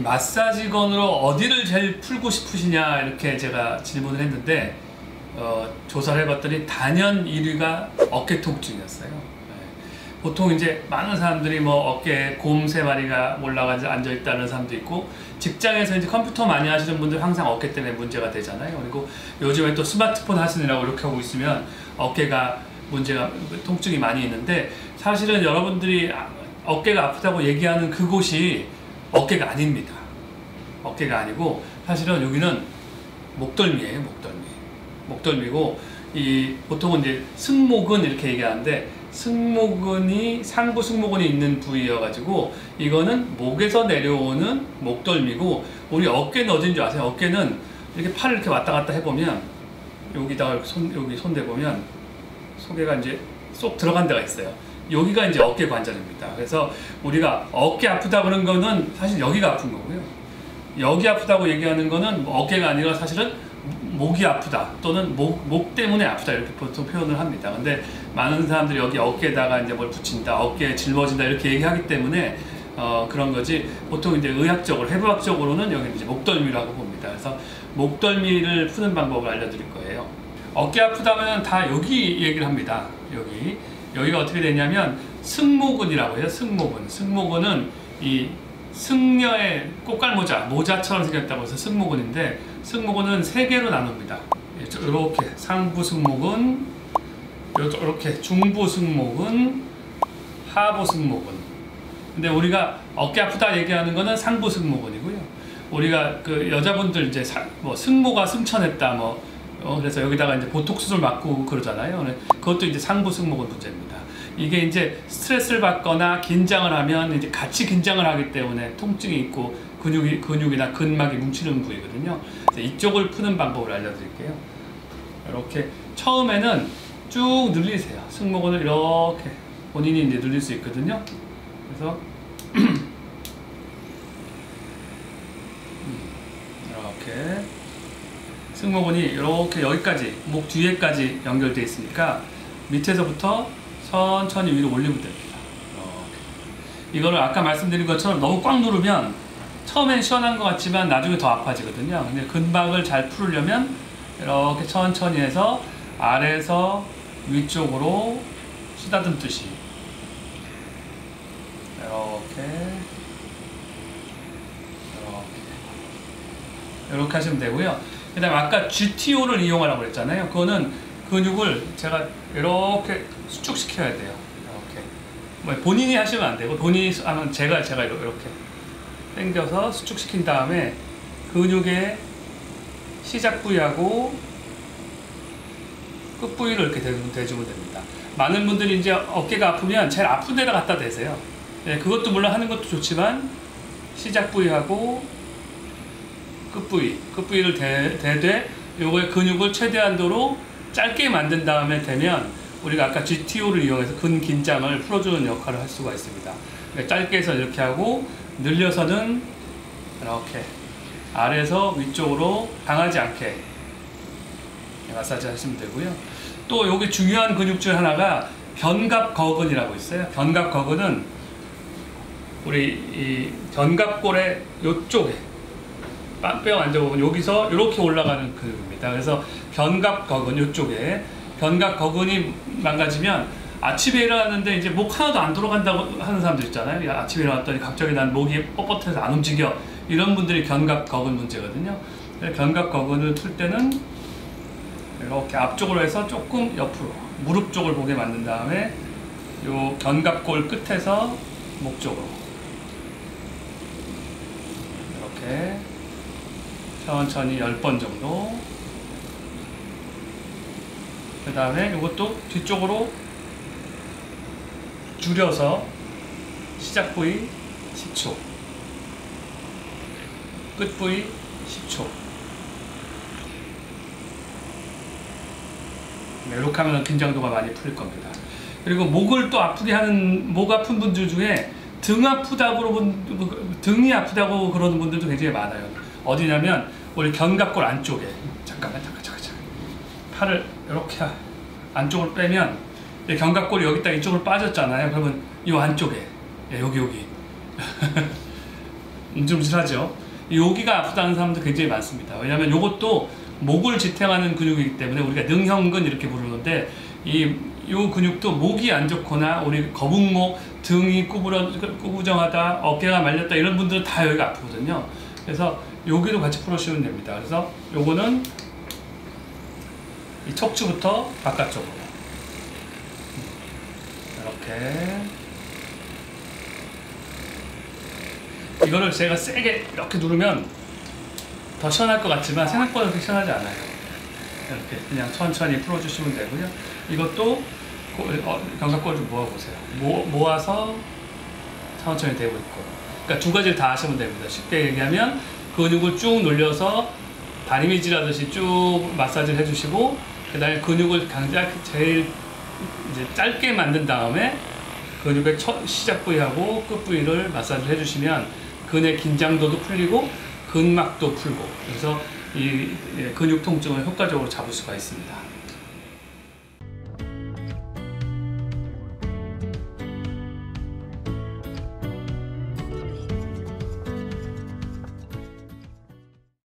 마사지건으로 어디를 제일 풀고 싶으시냐 이렇게 제가 질문을 했는데 조사를 해봤더니 단연 1위가 어깨 통증이었어요. 보통 이제 많은 사람들이 뭐 어깨에 곰 3마리가 올라가서 앉아있다는 사람도 있고, 직장에서 이제 컴퓨터 많이 하시는 분들 항상 어깨 때문에 문제가 되잖아요. 그리고 요즘에 또 스마트폰 하시느라고 이렇게 하고 있으면 어깨가 통증이 많이 있는데, 사실은 여러분들이 어깨가 아프다고 얘기하는 그곳이 어깨가 아닙니다. 어깨가 아니고 사실은 여기는 목덜미예요. 목덜미고, 보통은 이제 승모근 이렇게 얘기하는데, 승모근이 상부 승모근이 있는 부위여가지고 이거는 목에서 내려오는 목덜미고, 우리 어깨는 어딘지 아세요? 어깨는 이렇게 팔을 이렇게 왔다 갔다 해보면 여기다가 여기 손 대보면 소개가 이제 쏙 들어간 데가 있어요. 여기가 이제 어깨 관절입니다. 그래서 우리가 어깨 아프다 그런 거는 사실 여기가 아픈 거고요. 여기 아프다고 얘기하는 거는 어깨가 아니라 사실은 목이 아프다 또는 목 때문에 아프다 이렇게 보통 표현을 합니다. 근데 많은 사람들이 여기 어깨에다가 이제 뭘 붙인다, 어깨에 짊어진다 이렇게 얘기하기 때문에 그런 거지, 보통 이제 의학적으로, 해부학적으로는 여기 이제 목덜미라고 봅니다. 그래서 목덜미를 푸는 방법을 알려드릴 거예요. 어깨 아프다면 다 여기 얘기를 합니다. 여기가 어떻게 되냐면 승모근이라고 해요. 승모근은 이 승려의 모자처럼 생겼다고 해서 승모근인데, 승모근은 3개로 나눕니다. 이렇게 상부 승모근, 이렇게 중부 승모근, 하부 승모근. 근데 우리가 어깨 아프다 얘기하는 거는 상부 승모근이고요. 우리가 그 여자분들 이제 승모가 승천했다 그래서 여기다가 이제 보톡스를 맞고 그러잖아요. 그것도 이제 상부 승모근 문제입니다. 이게 이제 스트레스를 받거나 긴장을 하면 이제 같이 긴장을 하기 때문에 통증이 있고 근육이나 근막이 뭉치는 부위거든요. 이쪽을 푸는 방법을 알려드릴게요. 이렇게 처음에는 쭉 늘리세요. 승모근을 이렇게 본인이 이제 늘릴 수 있거든요. 그래서 이렇게 승모근이 이렇게 여기까지 목 뒤에까지 연결되어 있으니까 밑에서부터 천천히 위로 올리면 됩니다. 이거를 아까 말씀드린 것처럼 너무 꽉 누르면 처음엔 시원한 것 같지만 나중에 더 아파지거든요. 근데 근막을 잘 풀으려면 이렇게 천천히 해서 아래에서 위쪽으로 쓰다듬듯이 이렇게 하시면 되고요. 그 다음에 아까 GTO를 이용하라고 그랬잖아요. 그거는 근육을 제가 이렇게 수축시켜야 돼요. 이렇게 본인이 하시면 안 되고, 본인이 하면 제가 이렇게 당겨서 수축시킨 다음에 근육의 시작 부위하고 끝 부위를 이렇게 대주면 됩니다. 많은 분들이 이제 어깨가 아프면 제일 아픈 데를 갖다 대세요. 그것도 물론 하는 것도 좋지만 시작 부위하고 끝 부위를 대되 요거의 근육을 최대한도로 짧게 만든 다음에 대면 우리가 아까 GTO를 이용해서 근긴장을 풀어주는 역할을 할 수가 있습니다. 짧게 해서 이렇게 하고, 늘려서는 이렇게 아래에서 위쪽으로 강하지 않게 마사지 하시면 되고요. 또 여기 중요한 근육 중 하나가 견갑거근이라고 있어요. 견갑거근은 우리 이 견갑골의 요쪽에 뼈 앉아보면 여기서 이렇게 올라가는 근육입니다. 그래서 견갑거근 요쪽에, 견갑거근이 망가지면 아침에 일어났는데 이제 목 하나도 안 돌아간다고 하는 사람들 있잖아요. 아침에 일어났더니 갑자기 난 목이 뻣뻣해서 안 움직여, 이런 분들이 견갑거근 문제거든요. 견갑거근을 풀 때는 이렇게 앞쪽으로 해서 조금 옆으로 무릎 쪽을 보게 만든 다음에 요 견갑골 끝에서 목 쪽으로 이렇게 천천히 10번 정도. 그 다음에 이것도 뒤쪽으로 줄여서 시작 부위 10초, 끝 부위 10초. 이렇게 하면 긴장도가 많이 풀릴 겁니다. 그리고 목을 또 아프게 하는, 목 아픈 분들 중에 등이 아프다고 그러는 분들도 굉장히 많아요. 어디냐면 우리 견갑골 안쪽에, 잠깐 팔을 이렇게 안쪽으로 빼면 견갑골이 여기 딱 이쪽으로 빠졌잖아요. 그러면 이 안쪽에, 여기 움찔움찔하죠. 여기가 아프다는 사람도 굉장히 많습니다. 왜냐하면 이것도 목을 지탱하는 근육이기 때문에 우리가 능형근 이렇게 부르는데 요 근육도 목이 안 좋거나 우리 거북목, 등이 구부정하다, 어깨가 말렸다 이런 분들은 다 여기가 아프거든요. 그래서 여기도 같이 풀어주시면 됩니다. 그래서 요거는 이 척추부터 바깥쪽으로 이렇게 이거를 제가 세게 이렇게 누르면 더 시원할 것 같지만 생각보다 그렇게 시원하지 않아요. 이렇게 그냥 천천히 풀어주시면 되고요. 이것도 견갑골을 좀 모아보세요. 모아서 천천히 대고 있고. 그러니까 두 가지를 다 하시면 됩니다. 쉽게 얘기하면 근육을 쭉 늘려서 다리미질하듯이 쭉 마사지를 해주시고, 그 다음에 근육을 제일 이제 짧게 만든 다음에 근육의 시작 부위하고 끝 부위를 마사지를 해주시면 근의 긴장도도 풀리고 근막도 풀고, 그래서 이 근육 통증을 효과적으로 잡을 수가 있습니다.